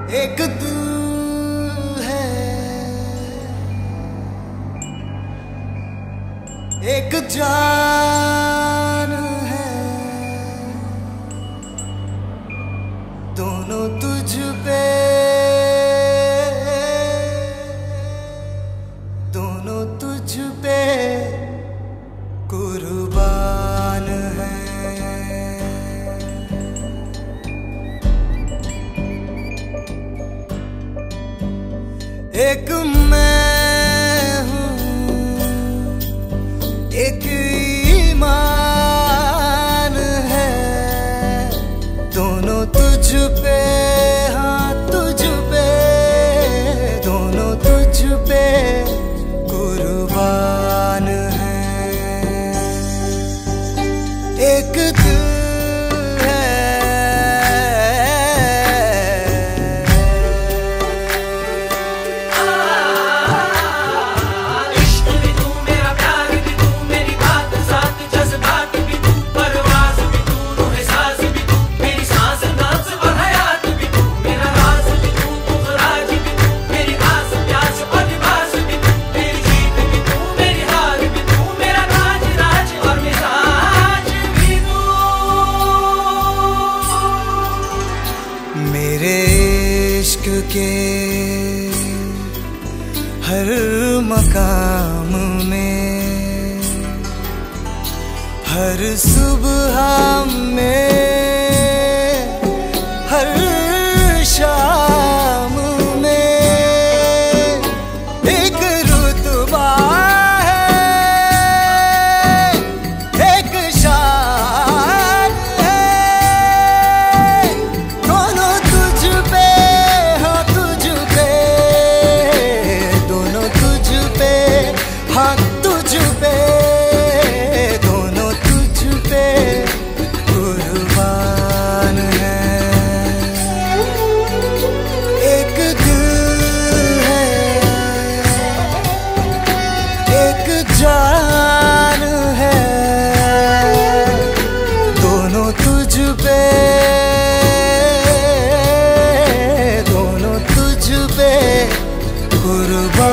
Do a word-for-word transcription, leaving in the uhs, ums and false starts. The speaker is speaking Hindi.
एक दिल है, एक जान है, दोनों तुझ पे, दोनों तुझ पे कुर्बान है। एक मैं हूँ, एक ईमान है, दोनों तुझ पे, हाँ तुझ पे, दोनों तुझ पे कुर्बान है। एक दिल मेरे इश्क के हर मकाम में, हर सुबह में, हर शाम में एक रुतबा है, एक शान है, दोनों तुझ पे, हाँ तुझ पे, दोनों तुझ पे, हाँ तुझ पे, दोनों तुझ पे कुर्बान है। एक दिल है, एक जान है, दोनों तुझ पे, दोनों तुझ पे कुर्बान।